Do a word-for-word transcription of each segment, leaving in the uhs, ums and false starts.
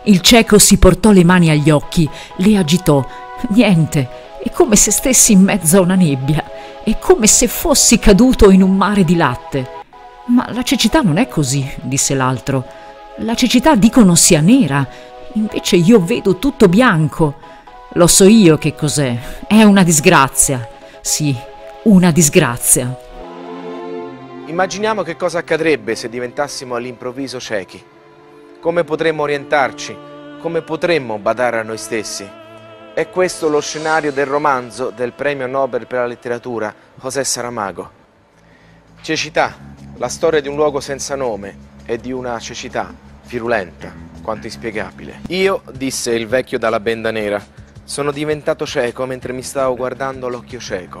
Il cieco si portò le mani agli occhi, le agitò. Niente, è come se stessi in mezzo a una nebbia, è come se fossi caduto in un mare di latte. Ma la cecità non è così, disse l'altro. La cecità dicono sia nera, invece io vedo tutto bianco. Lo so io che cos'è, è una disgrazia. Sì, una disgrazia. Immaginiamo che cosa accadrebbe se diventassimo all'improvviso ciechi. Come potremmo orientarci? Come potremmo badare a noi stessi? È questo lo scenario del romanzo del premio Nobel per la letteratura José Saramago. Cecità, la storia di un luogo senza nome e di una cecità virulenta, quanto inspiegabile. Io, disse il vecchio dalla benda nera, sono diventato cieco mentre mi stavo guardando all'occhio cieco.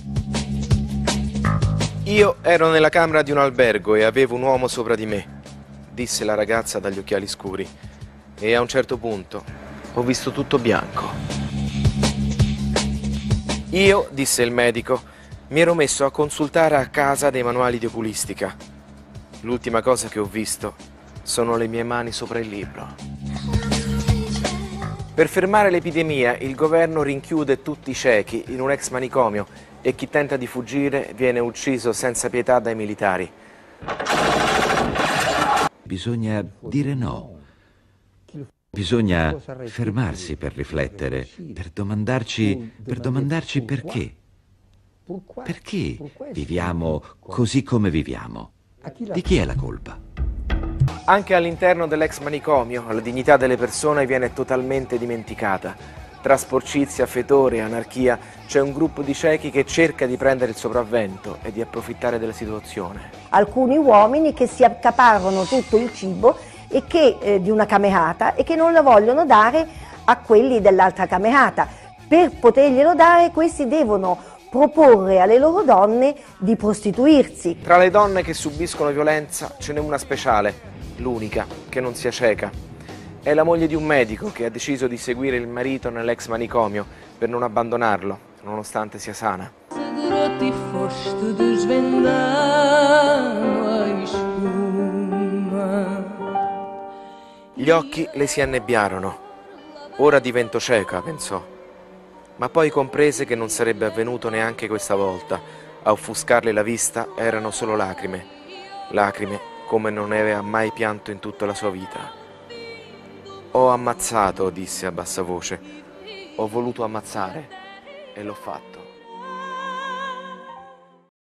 Io ero nella camera di un albergo e avevo un uomo sopra di me, disse la ragazza dagli occhiali scuri, e a un certo punto ho visto tutto bianco. Io, disse il medico, mi ero messo a consultare a casa dei manuali di oculistica. L'ultima cosa che ho visto sono le mie mani sopra il libro. Per fermare l'epidemia, il governo rinchiude tutti i ciechi in un ex manicomio e chi tenta di fuggire viene ucciso senza pietà dai militari. Bisogna dire no. Bisogna fermarsi per riflettere, per domandarci, per domandarci perché. Perché viviamo così come viviamo? Di chi è la colpa? Anche all'interno dell'ex manicomio la dignità delle persone viene totalmente dimenticata. Tra sporcizia, fetore e anarchia c'è un gruppo di ciechi che cerca di prendere il sopravvento e di approfittare della situazione. Alcuni uomini che si accaparrano tutto il cibo e che, eh, di una camehata e che non la vogliono dare a quelli dell'altra camehata. Per poterglielo dare questi devono proporre alle loro donne di prostituirsi. Tra le donne che subiscono violenza ce n'è una speciale, l'unica, che non sia cieca. È la moglie di un medico che ha deciso di seguire il marito nell'ex manicomio per non abbandonarlo, nonostante sia sana. Gli occhi le si annebbiarono. Ora divento cieca, pensò. Ma poi comprese che non sarebbe avvenuto neanche questa volta. A offuscarle la vista erano solo lacrime. Lacrime come non ne aveva mai pianto in tutta la sua vita. Ho ammazzato, disse a bassa voce. Ho voluto ammazzare e l'ho fatto.